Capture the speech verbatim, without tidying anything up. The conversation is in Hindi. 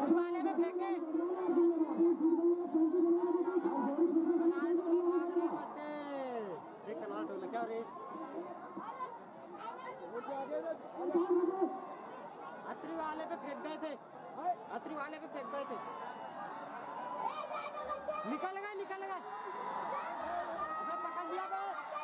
वाले में फेंके कनाल टोला भाग रहा बट्टे देख कनाल टोला क्या रेस अत्री वाले पे फेंक गए थे अत्री वाले पे फेंक गए थे निकल गए निकल गए पकड़ लिया गया।